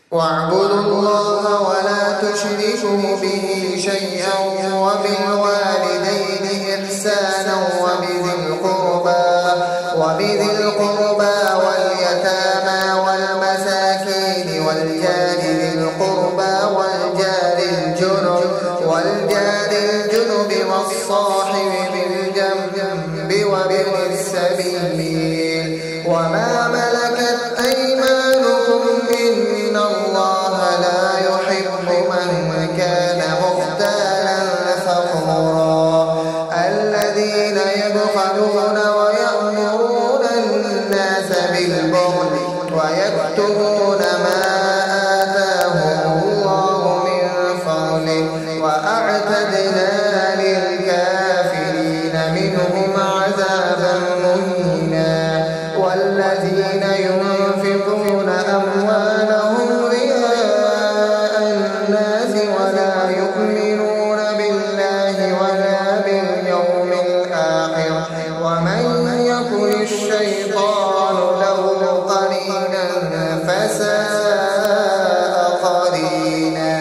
واعبدوا الله ولا تشركوا به شيئا وبالوالدين إحسانا وبذي القربى واليتامى والمساكين والجار ذي القربى والجار الجنب والصاحب بالجنب وابن السبيل وما ملكت أيمانكم إن الله لا يحب من كان مختالا فخورا الذين يبخلون ويأمرون الناس بالبخل ويكتمون ما آتاهم الله من فضله وأعتدنا للكافرين منهم عذابا مهينا والذين ينفقون أموالهم رئاء الناس ولا يؤمنون بالله ولا باليوم الآخر ومن يكن الشيطان له قرينا فساء قرينا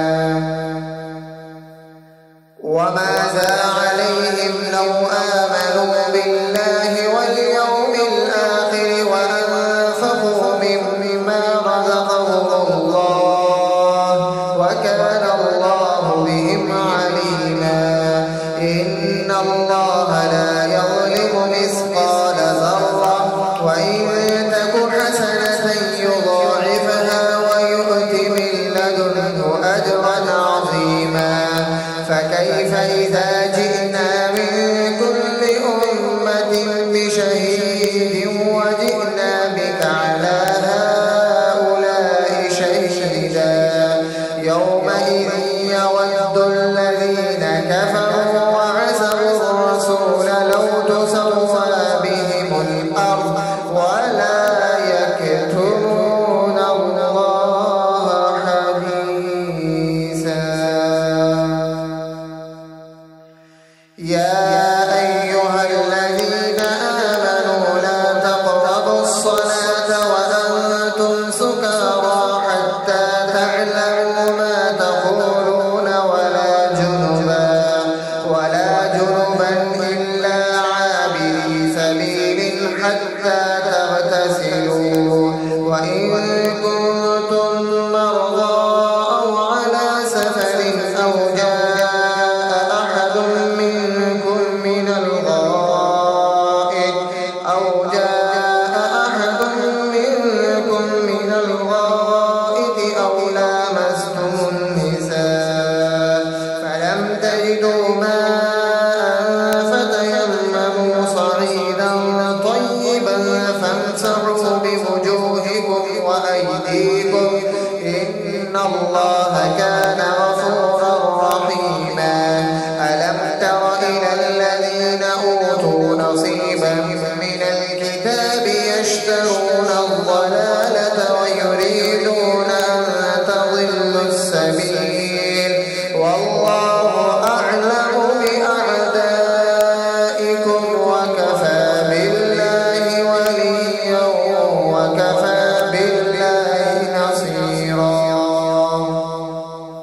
وماذا عليهم لو آمنوا بالله واليوم الآخر وأنفقوا مما رزقهم الله وكان الله بهم عليما إن الله لا يظلم مثقال ذرة وإن تك حسنة يضاعفها ويؤت من لدنه أجرا عظيما فكيف إذا جئنا من كل أمة بشهيد وجئنا بك على هؤلاء شهيدا يومئذ يود الذين كفروا وعصوا الرسول لو تسوى بهم الأرض ولا يكتمون الله حديثا يا أيها الذين آمنوا لا تقربوا الصلاة وأنتم سكارى حتى تعلموا ما تقولون ولا جنبا إلا عابري سبيل حتى تغتسلوا وإن كنتم مرضى أو على سفر أو جاء أحد منكم من الغائط أو لامستم النساء فلم تجدوا ماء فتيمموا صعيدا طيبا فامسحوا بوجوهكم وأيديكم إن الله كان غفورا رحيما ألم تر إلى الذين أوتوا نصيبا من الكتاب يشترون الضلالة ويريدون أن تضلوا السبيل والله أعلم بأعدائكم وكفى بالله وليا وكفى بالله نصيرا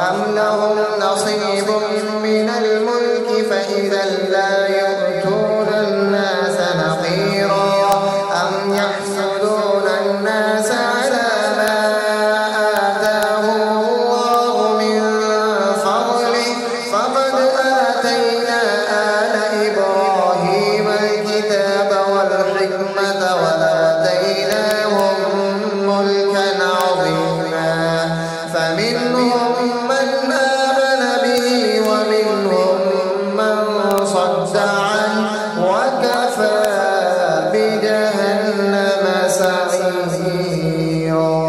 أم لهم نصيب من الملك فإذا لا يؤتون الناس نقيرا أم يحسدون الناس على ما آتاهم الله من فضله فقد آتينا آل إبراهيم الكتاب والحكمة وآتيناهم ملكا عظيما فمنهم من آمن به ومنهم من صد عنه وكفى بجهنم سعيرا.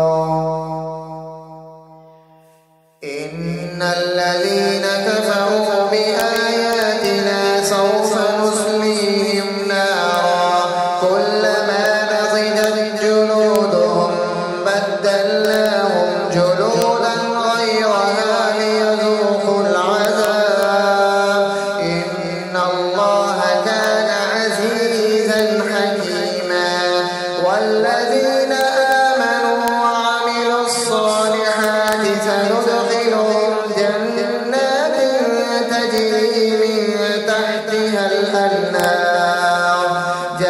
إن الذين كفروا بآياتنا سوف نصليهم نارا كلما نضجت جلودهم بدلناهم جلودا غيرها ليذوقوا العذاب إن الله كان عزيزا حكيما. والذين آمنوا وعملوا الصالحات سندخلهم جنات تجري من تحتها الأنهار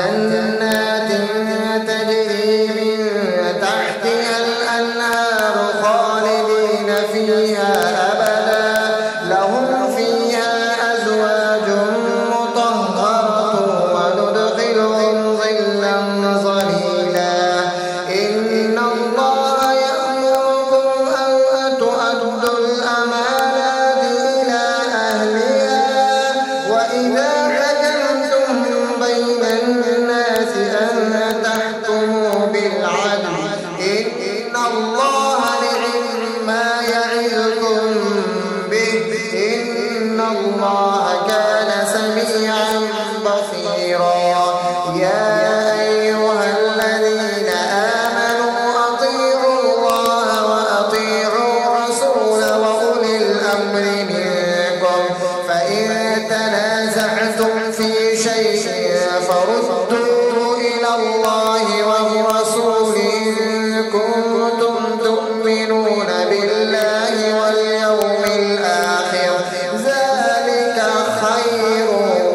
خالدين فيها أبدا لهم فيها أزواج مطهرة وندخلهم ظلا ظليلا. إن الله يأمركم أن تؤدوا الأمانات إلى أهلها وإذا حكمتم بين الناس أن تحكموا بالعدل إن الله نعم ما يعظكم به إن الله كان سميعا بصيرا. يا أيها الذين آمنوا أطيعوا الله وأطيعوا الرسول وأولي الأمر منكم فإن تنازعتم في شيء فردوه إلى الله والرسول إن كنتم تؤمنون بالله واليوم الآخر ذلك خير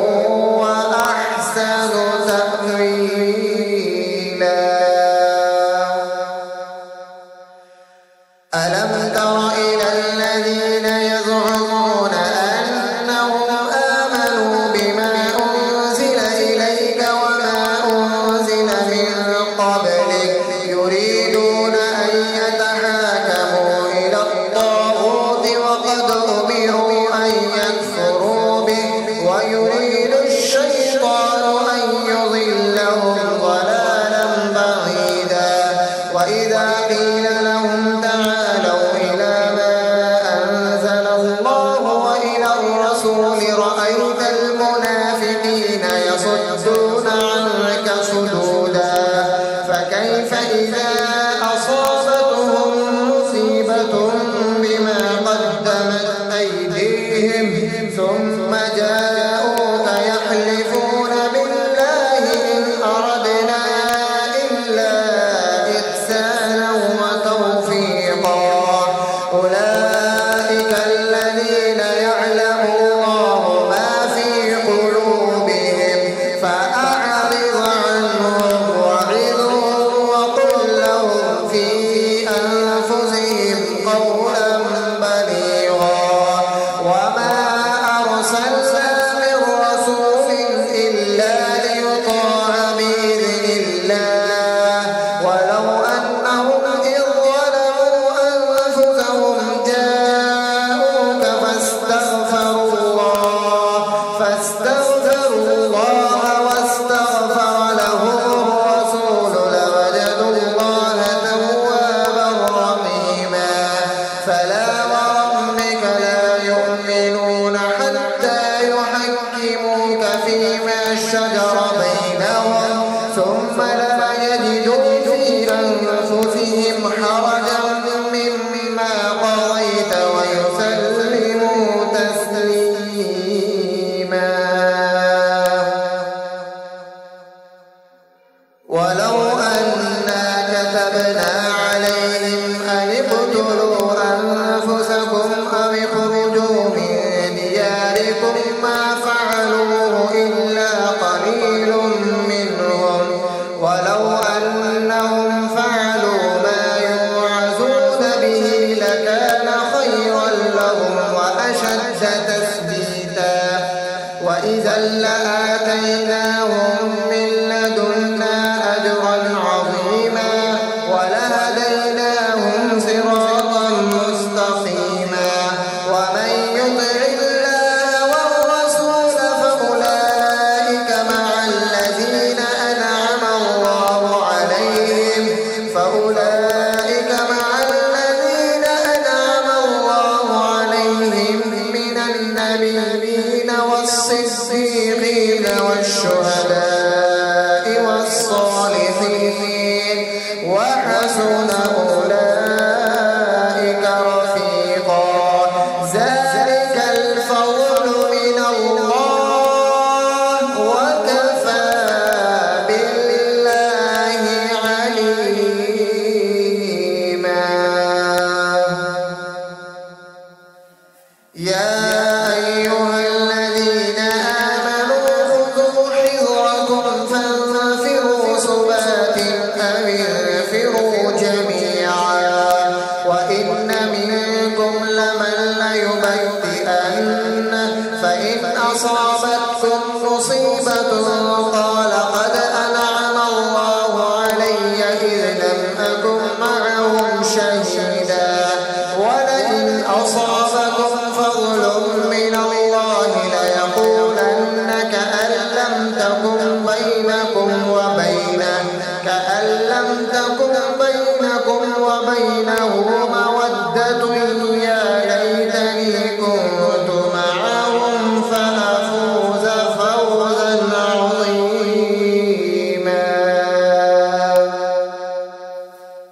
وأحسن تأويلا. ألم تر إلى الذين يزعمون أنهم آمنوا بما أنزل إليك وما أنزل من قبلك يريدون أن يتحاكموا إلى الطاغوت وقد أمروا أن يكفروا به ويريد الشيطان أن يضلهم ضلالا بعيدا. وإذا قيل لهم تعالوا إلى ما أنزل الله وإلى الرسول رأيت المنافقين يصدون عنك صدودا فكيف إذا أصابتهم مصيبة بما قدمت أيديهم ثم جاءوك يحلفون بالله إن أردنا إلا إحسانا وتوفيقا أولئك الذين يعلم الله ما في قلوبهم فأعرض عنهم وعظهم وقل لهم في أنفسهم قولا بليغا. وما أرسلنا لهم وأشد تثبيتا وإذا لآتيناهم من لدنا أجرا عظيما ولهديناهم صراطا مستقيما ومن يطع الله والرسول فأولئك مع الذين أنعم الله عليهم من النبيين والصديقين والشهداء والصالحين وحسن أولئك رفيقا ذلك الفضل من الله وكفى بالله عليما يا أيها الذين آمنوا خذوا حذركم فانفروا ثبات أو انفروا جميعا وإن منكم لمن ليبطئن فإن أصابتكم مصيبة قال قد أنعم الله علي إذ لم أكن معهم شهيدا ولئن أصابكم فضل من الله ليقولن كأن لم تكن بينكم وبينه